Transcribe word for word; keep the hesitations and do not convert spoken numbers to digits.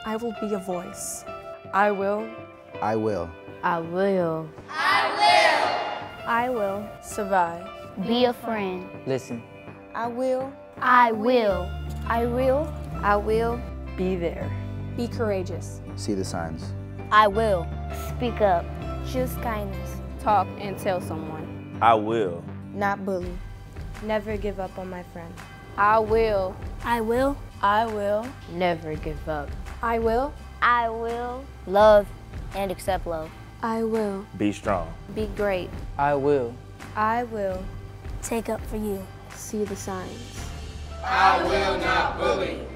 I will be a voice. I will. I will. I will. I will. Survive. Be a friend. Listen. I will. I will. I will. I will. Be there. Be courageous. See the signs. I will. Speak up. Choose kindness. Talk and tell someone. I will. Not bully. Never give up on my friend. I will. I will. I will. Never give up. I will. I will. Love and accept love. I will. Be strong. Be great. I will. I will. Take up for you. See the signs. I will not bully.